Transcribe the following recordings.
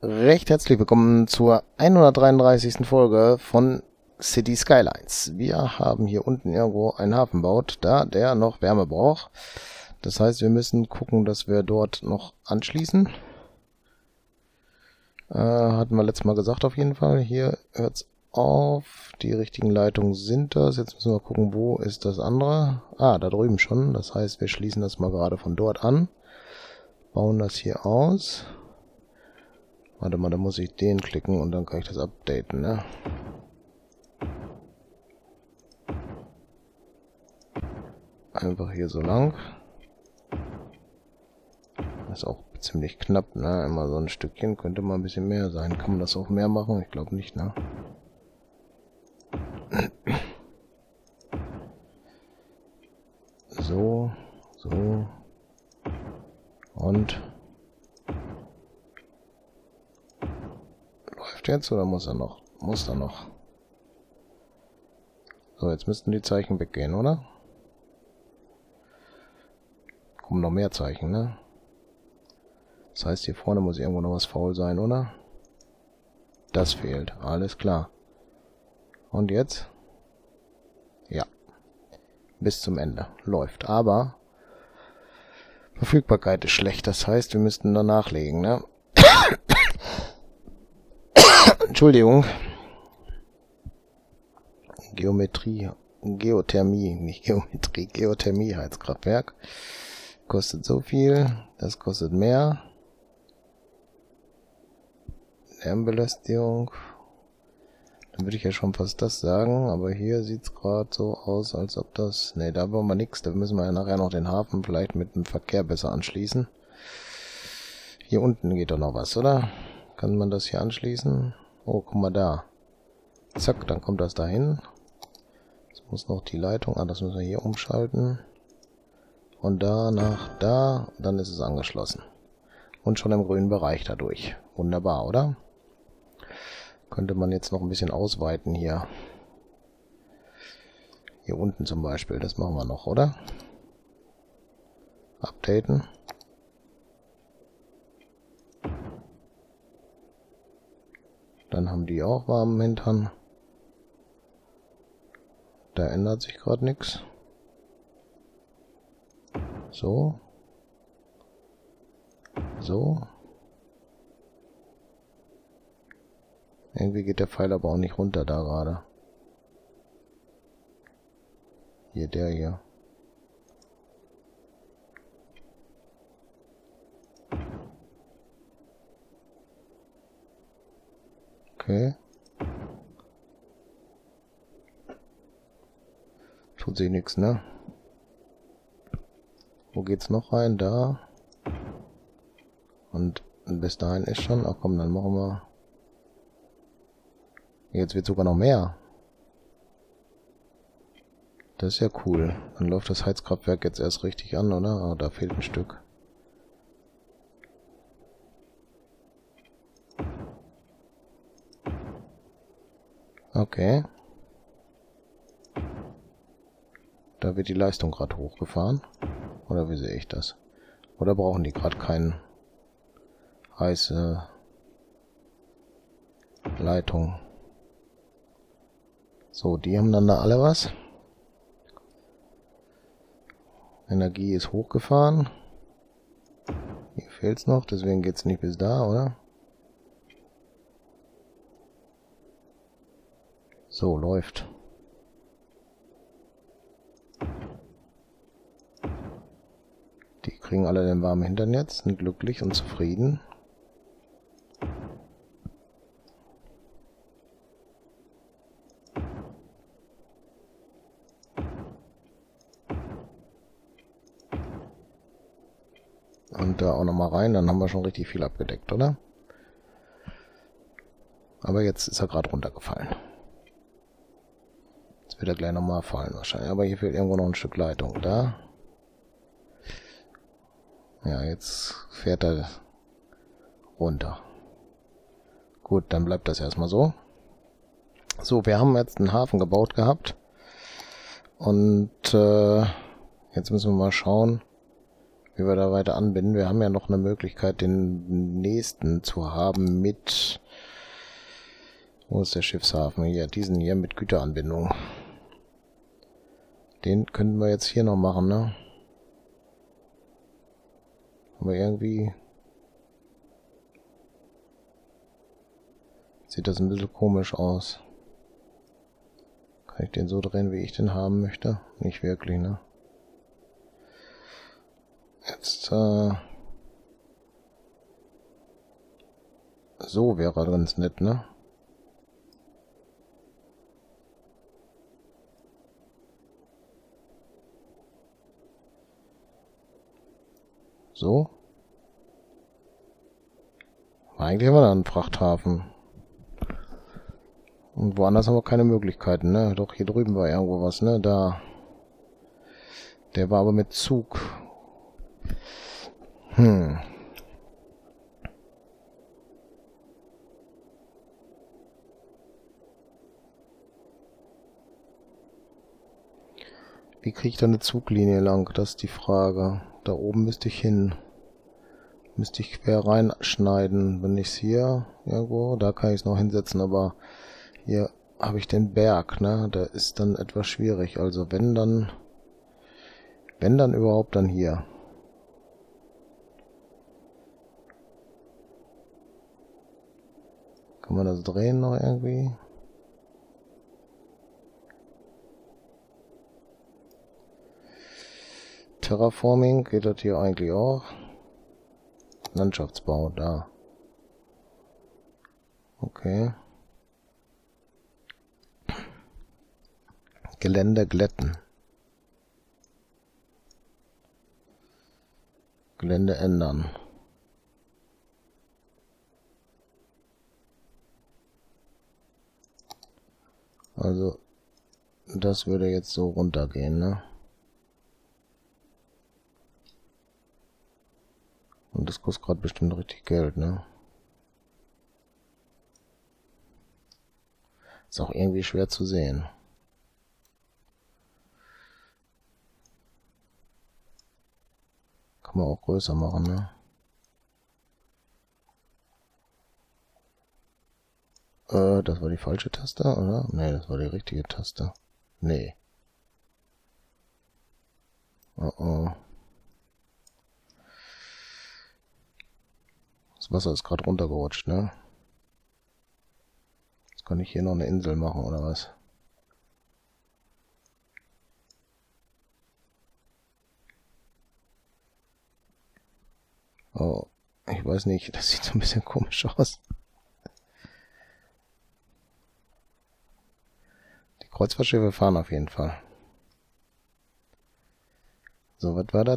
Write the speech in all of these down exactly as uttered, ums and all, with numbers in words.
recht herzlich willkommen zur hundertdreiunddreißigsten Folge von City Skylines. Wir haben hier unten irgendwo einen Hafen gebaut, da der noch Wärme braucht. Das heißt, wir müssen gucken, dass wir dort noch anschließen. Äh, hatten wir letztes Mal gesagt auf jeden Fall. Hier hört es auf. Die richtigen Leitungen sind das. Jetzt müssen wir gucken, wo ist das andere. Ah, da drüben schon. Das heißt, wir schließen das mal gerade von dort an. Bauen das hier aus. Warte mal, da muss ich den klicken und dann kann ich das updaten, ne? Einfach hier so lang. Das ist auch ziemlich knapp, ne? Immer so ein Stückchen, könnte mal ein bisschen mehr sein. Kann man das auch mehr machen? Ich glaube nicht, ne? So, so. Und läuft jetzt oder muss er noch? Muss er noch. So, jetzt müssten die Zeichen weggehen, oder? Kommen noch mehr Zeichen, ne? Das heißt, hier vorne muss irgendwo noch was faul sein, oder? Das fehlt. Alles klar. Und jetzt? Ja. Bis zum Ende. Läuft. Aber Verfügbarkeit ist schlecht. Das heißt, wir müssten da nachlegen, ne? Entschuldigung. Geometrie. Geothermie. Nicht Geometrie. Geothermie Heizkraftwerk. Kostet so viel. Das kostet mehr. Lärmbelästigung. Dann würde ich ja schon fast das sagen, aber hier sieht es gerade so aus, als ob das... Ne, da wollen wir nichts. Da müssen wir ja nachher noch den Hafen vielleicht mit dem Verkehr besser anschließen. Hier unten geht doch noch was, oder? Kann man das hier anschließen? Oh, guck mal da. Zack, dann kommt das dahin. Jetzt muss noch die Leitung... Ah, das müssen wir hier umschalten. Und da nach da, dann ist es angeschlossen. Und schon im grünen Bereich dadurch. Wunderbar, oder? Könnte man jetzt noch ein bisschen ausweiten hier. Hier unten zum Beispiel, das machen wir noch, oder? Updaten. Dann haben die auch warmen Hintern. Da ändert sich gerade nichts. So. So. Irgendwie geht der Pfeil aber auch nicht runter da gerade. Hier, der hier. Okay. Tut sich nichts, ne? Wo geht's noch rein? Da. Und bis dahin ist schon. Ach komm, dann machen wir... Jetzt wird sogar noch mehr. Das ist ja cool. Dann läuft das Heizkraftwerk jetzt erst richtig an, oder? Ah, da fehlt ein Stück. Okay. Da wird die Leistung gerade hochgefahren. Oder wie sehe ich das? Oder brauchen die gerade keine heiße Leitung? So, die haben dann da alle was. Energie ist hochgefahren. Hier fehlt es noch, deswegen geht es nicht bis da, oder? So, läuft. Die kriegen alle den warmen Hintern jetzt, sind glücklich und zufrieden. Und da auch nochmal rein, dann haben wir schon richtig viel abgedeckt, oder? Aber jetzt ist er gerade runtergefallen. Jetzt wird er gleich nochmal fallen wahrscheinlich. Aber hier fehlt irgendwo noch ein Stück Leitung. Da. Ja, jetzt fährt er runter. Gut, dann bleibt das erstmal so. So, wir haben jetzt einen Hafen gebaut gehabt. Und äh, jetzt müssen wir mal schauen, wie wir da weiter anbinden. Wir haben ja noch eine Möglichkeit, den nächsten zu haben mit... Wo ist der Schiffshafen? Hier, diesen hier mit Güteranbindung. Den könnten wir jetzt hier noch machen, ne? Aber irgendwie... sieht das ein bisschen komisch aus. Kann ich den so drehen, wie ich den haben möchte? Nicht wirklich, ne? Jetzt, äh... so wäre ganz nett, ne? So. Eigentlich haben wir da einen Frachthafen. Und woanders haben wir keine Möglichkeiten, ne? Doch, hier drüben war irgendwo was, ne? Da. Der war aber mit Zug. Hm. Wie kriege ich da eine Zuglinie lang? Das ist die Frage. Da oben müsste ich hin. Müsste ich quer reinschneiden. Wenn ich es hier irgendwo, da kann ich es noch hinsetzen, aber hier habe ich den Berg, ne? Da ist dann etwas schwierig. Also wenn dann, wenn dann überhaupt, dann hier. Kann man das drehen noch irgendwie? Terraforming, geht das hier eigentlich auch? Landschaftsbau, da. Okay. Gelände glätten. Gelände ändern. Also, das würde jetzt so runtergehen, ne? Und das kostet gerade bestimmt richtig Geld, ne? Ist auch irgendwie schwer zu sehen. Kann man auch größer machen, ne? Äh, das war die falsche Taste, oder? Ne, das war die richtige Taste. Nee. Oh oh. Das Wasser ist gerade runtergerutscht, ne? Jetzt kann ich hier noch eine Insel machen, oder was? Oh, ich weiß nicht, das sieht so ein bisschen komisch aus. Die Kreuzfahrtschiffe fahren auf jeden Fall. So, was war das?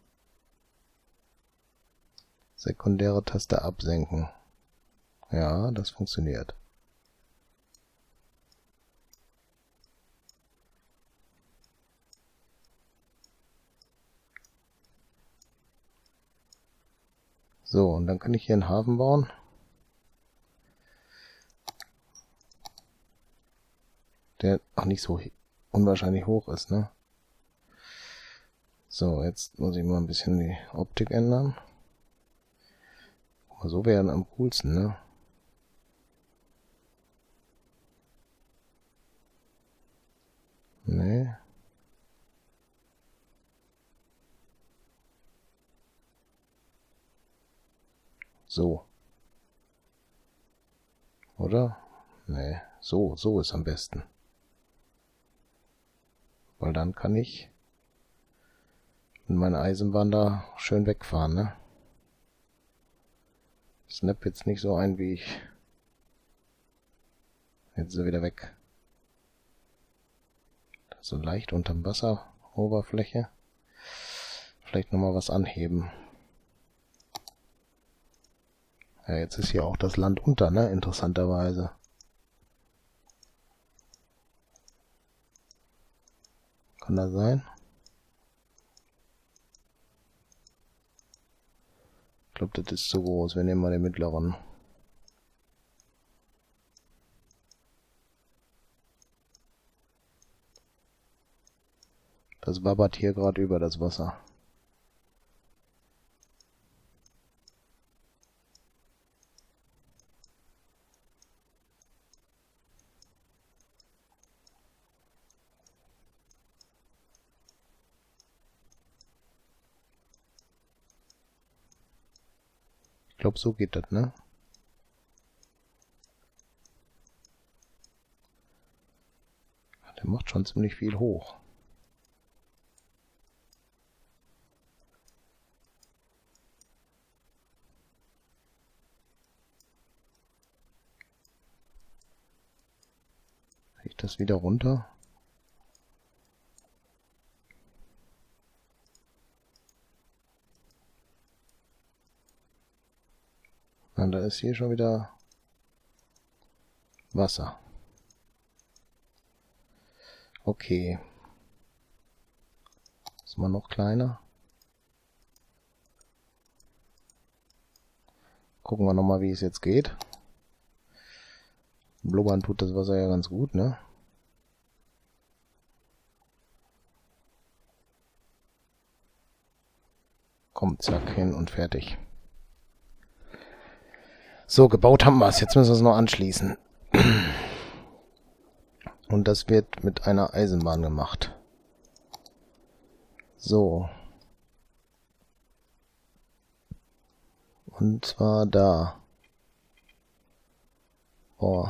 Sekundäre Taste absenken. Ja, das funktioniert. So, und dann kann ich hier einen Hafen bauen. Der auch nicht so unwahrscheinlich hoch ist, ne? So, jetzt muss ich mal ein bisschen die Optik ändern. So wären am coolsten, ne? Nee. So. Oder? Nee. So, so ist am besten. Weil dann kann ich mit meiner Eisenbahn da schön wegfahren, ne? Snap jetzt nicht so ein, wie ich... Jetzt ist er wieder weg. So leicht unterm Wasser, Oberfläche. Vielleicht nochmal was anheben. Ja, jetzt ist hier auch das Land unter, ne? Interessanterweise. Kann das sein? Ich glaube, das ist zu groß. Wir nehmen mal den mittleren. Das wabbert hier gerade über das Wasser. glaube, so geht das, ne? Der macht schon ziemlich viel hoch. Kriege ich das wieder runter? Und da ist hier schon wieder Wasser. Okay. Ist mal noch kleiner. Gucken wir nochmal, wie es jetzt geht. Blubbern tut das Wasser ja ganz gut, ne? Komm, zack, hin und fertig. So, gebaut haben wir es. Jetzt müssen wir es noch anschließen. Und das wird mit einer Eisenbahn gemacht. So. Und zwar da. Oh.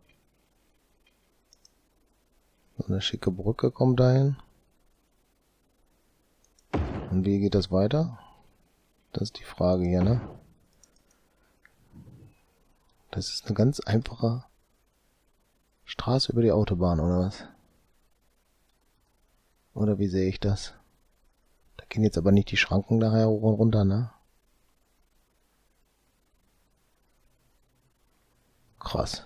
So eine schicke Brücke kommt dahin. Und wie geht das weiter? Das ist die Frage hier, ne? Das ist eine ganz einfache Straße über die Autobahn, oder was? Oder wie sehe ich das? Da gehen jetzt aber nicht die Schranken daher hoch und runter, ne? Krass.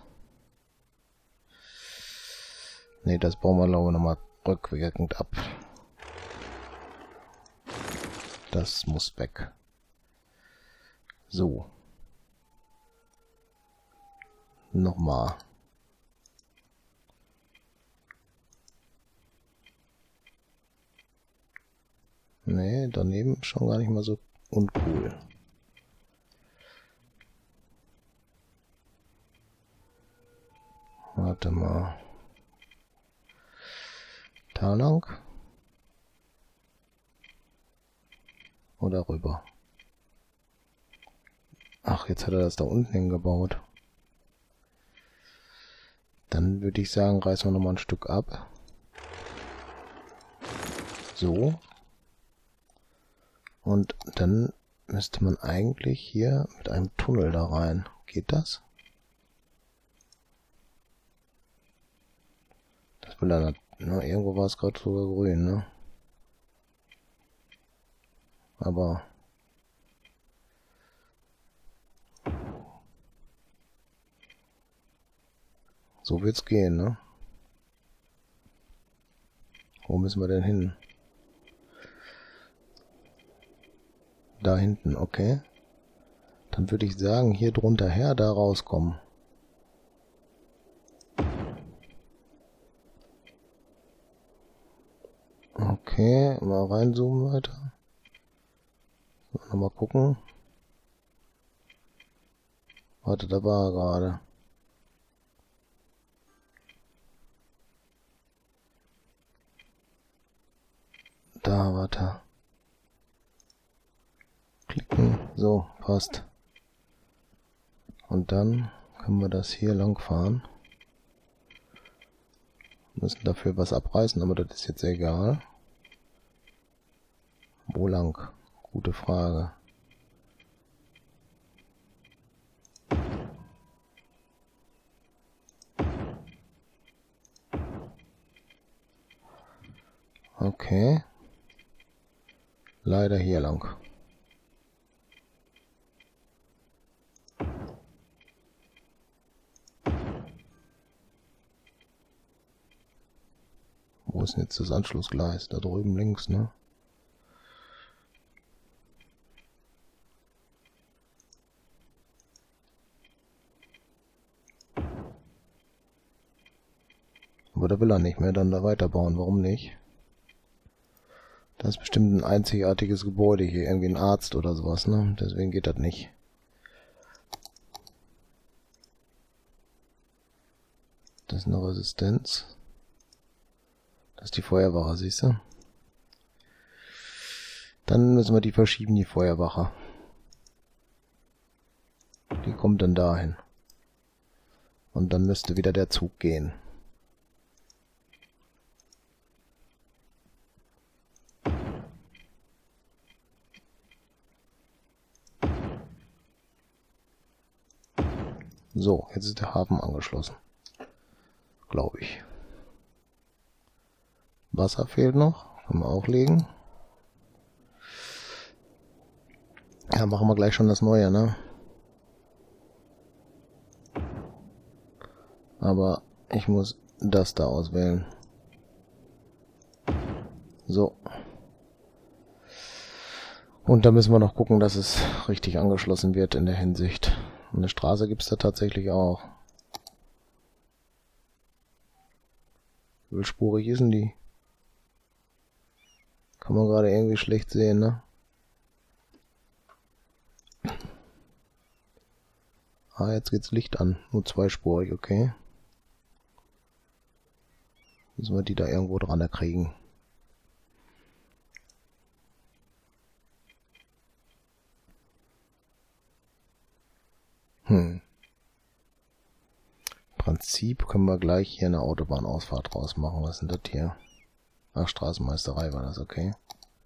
Ne, das bauen wir, glaube ich, nochmal rückwirkend ab. Das muss weg. So. Nochmal. Nee, daneben schon gar nicht mal so uncool. Warte mal. Da lang. Oder rüber. Ach, jetzt hat er das da unten hingebaut. Dann würde ich sagen, reißen wir nochmal ein Stück ab. So. Und dann müsste man eigentlich hier mit einem Tunnel da rein. Geht das? Das will er nicht. Ne? Irgendwo war es gerade sogar grün, ne? Aber so wird's gehen, ne? Wo müssen wir denn hin? Da hinten, okay. Dann würde ich sagen, hier drunter her, da rauskommen. Okay, mal reinzoomen weiter. Nochmal gucken. Warte, da war er gerade. Da, warte. Klicken. So, passt. Und dann können wir das hier lang fahren. Müssen dafür was abreißen, aber das ist jetzt egal. Wo lang? Gute Frage. Okay. Leider hier lang. Wo ist denn jetzt das Anschlussgleis? Da drüben links, ne? Aber da will er nicht mehr dann da weiterbauen. Warum nicht? Das ist bestimmt ein einzigartiges Gebäude hier. Irgendwie ein Arzt oder sowas, ne? Deswegen geht das nicht. Das ist eine Resistenz. Das ist die Feuerwache, siehst du? Dann müssen wir die verschieben, die Feuerwache. kommt dann dahin. Und dann müsste wieder der Zug gehen. So, jetzt ist der Hafen angeschlossen. Glaube ich. Wasser fehlt noch. Können wir auch legen. Ja, machen wir gleich schon das Neue, ne? Aber ich muss das da auswählen. So. Und da müssen wir noch gucken, dass es richtig angeschlossen wird in der Hinsicht. Und eine Straße gibt es da tatsächlich auch. Wie vielspurig ist denn die? Kann man gerade irgendwie schlecht sehen, ne? Ah, jetzt geht's Licht an. Nur zweispurig, okay. Müssen wir die da irgendwo dran kriegen. Hm. Im Prinzip können wir gleich hier eine Autobahnausfahrt draus machen. Was ist denn das hier? Ach, Straßenmeisterei war das, okay.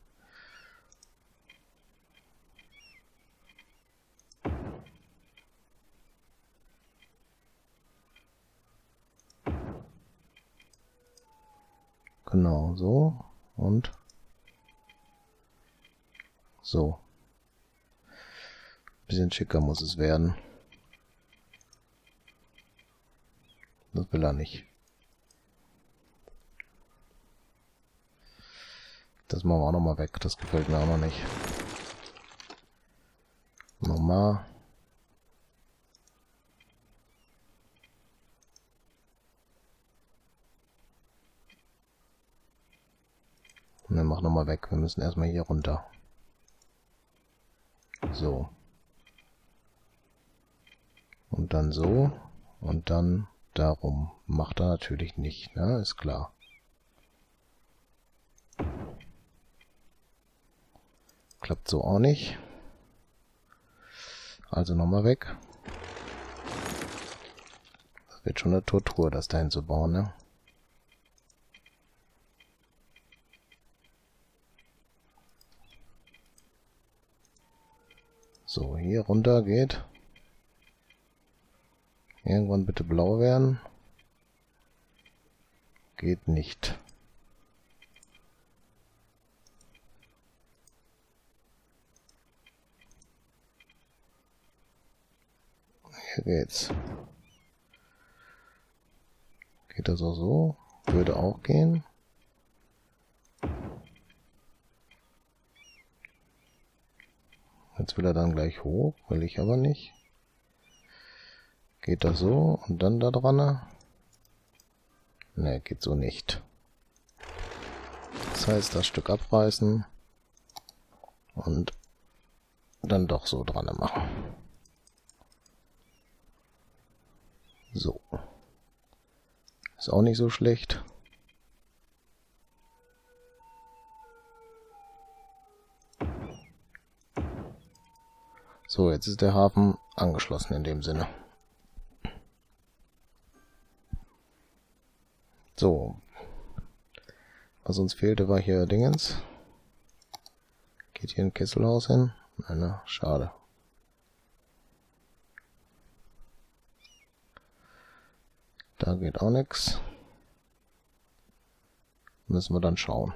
Genau, so und so. Bisschen schicker muss es werden. Das will er nicht. Das machen wir auch nochmal weg. Das gefällt mir auch noch nicht. Nochmal. Und dann mach nochmal weg. Wir müssen erstmal hier runter. So. Und dann so. Und dann darum. Macht er natürlich nicht, ne? Ist klar. Klappt so auch nicht. Also nochmal weg. Das wird schon eine Tortur, das dahin zu bauen, ne? So, hier runter geht. Irgendwann bitte blau werden. Geht nicht. Hier geht's. Geht das auch so? Würde auch gehen. Jetzt will er dann gleich hoch, will ich aber nicht. Geht das so und dann da dran? Ne, geht so nicht. Das heißt, das Stück abreißen und dann doch so dran machen. So. Ist auch nicht so schlecht. So, jetzt ist der Hafen angeschlossen in dem Sinne. So. Was uns fehlte, war hier Dingens. Geht hier ein Kesselhaus hin? Nein, ne? Schade. Da geht auch nichts. Müssen wir dann schauen.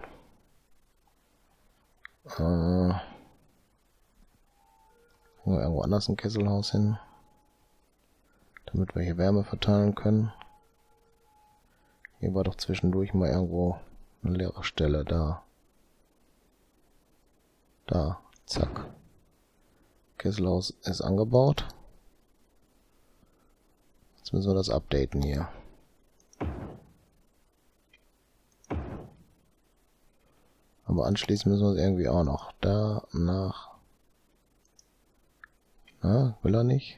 Äh, irgendwo anders ein Kesselhaus hin, damit wir hier Wärme verteilen können. Hier war doch zwischendurch mal irgendwo eine leere Stelle. Da. Da. Zack. Kesselhaus ist angebaut. Jetzt müssen wir das updaten hier. Aber anschließend müssen wir es irgendwie auch noch. Da nach. Na, will er nicht?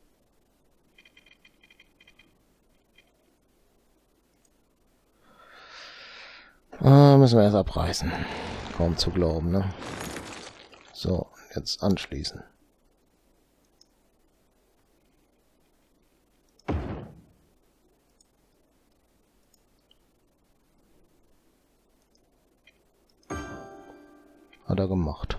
Ah, müssen wir erst abreißen. Kaum zu glauben, ne? So, jetzt anschließen. Hat er gemacht.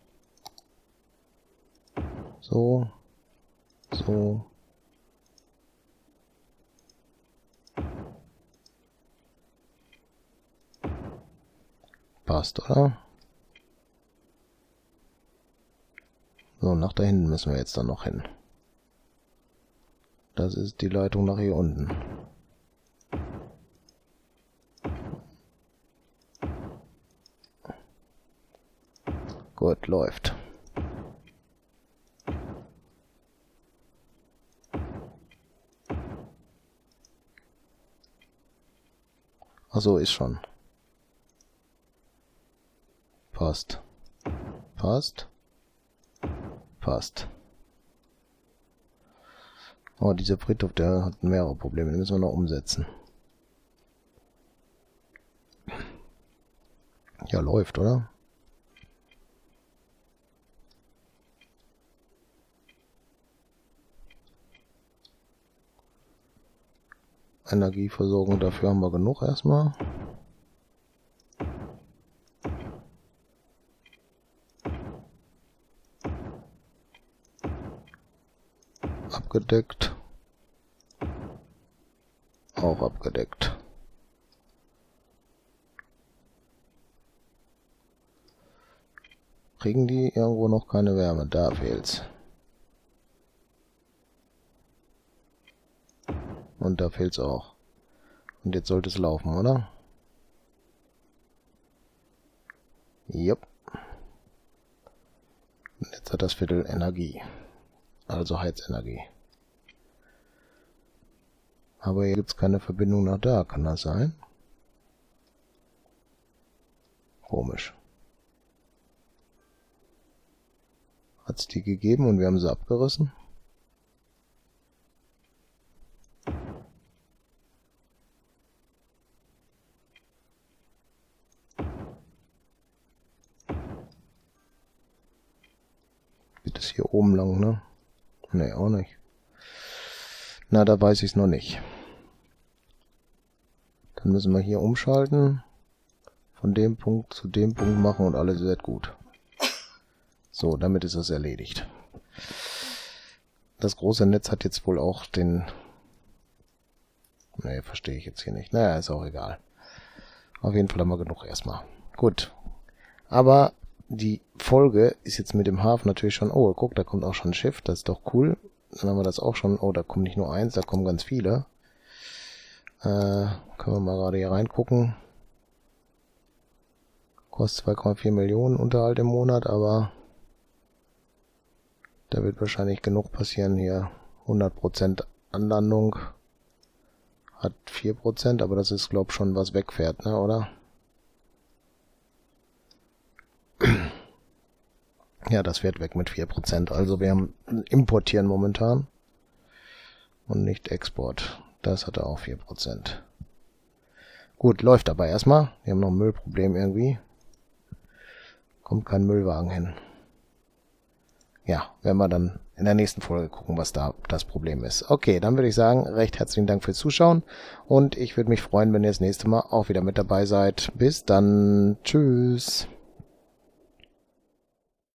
So. So. Passt, oder? So, nach da hinten müssen wir jetzt dann noch hin. Das ist die Leitung nach hier unten. Gut, läuft. Ach so, ist schon. Passt. Passt. Passt. Oh, dieser Friedhof, der hat mehrere Probleme. Den müssen wir noch umsetzen. Ja, läuft, oder? Energieversorgung, dafür haben wir genug erstmal. Abgedeckt. Auch abgedeckt. Kriegen die irgendwo noch keine Wärme? Da fehlt's. Und da fehlt's auch. Und jetzt sollte es laufen, oder? Jupp. Und jetzt hat das Viertel Energie. Also Heizenergie. Aber hier gibt's keine Verbindung nach da. Kann das sein? Komisch. Hat's die gegeben und wir haben sie abgerissen? Geht es hier oben lang, ne? Ne, auch nicht. Na, da weiß ich es noch nicht. Dann müssen wir hier umschalten. Von dem Punkt zu dem Punkt machen und alles wird gut. So, damit ist es erledigt. Das große Netz hat jetzt wohl auch den... Ne, verstehe ich jetzt hier nicht. Naja, ist auch egal. Auf jeden Fall haben wir genug erstmal. Gut. Aber die Folge ist jetzt mit dem Hafen natürlich schon... Oh, guck, da kommt auch schon ein Schiff. Das ist doch cool. Dann haben wir das auch schon... Oh, da kommt nicht nur eins, da kommen ganz viele. Äh, können wir mal gerade hier reingucken. Kostet zwei Komma vier Millionen Unterhalt im Monat, aber... Da wird wahrscheinlich genug passieren hier. hundert Prozent Anlandung. Hat vier Prozent, aber das ist, glaube ich, schon was wegfährt, ne, oder? Ja, das fährt weg mit vier Prozent. Also wir haben importieren momentan. Und nicht Export. Das hat er auch vier Prozent. Gut, läuft aber erstmal. Wir haben noch ein Müllproblem irgendwie. Kommt kein Müllwagen hin. Ja, werden wir dann in der nächsten Folge gucken, was da das Problem ist. Okay, dann würde ich sagen, recht herzlichen Dank fürs Zuschauen und ich würde mich freuen, wenn ihr das nächste Mal auch wieder mit dabei seid. Bis dann. Tschüss.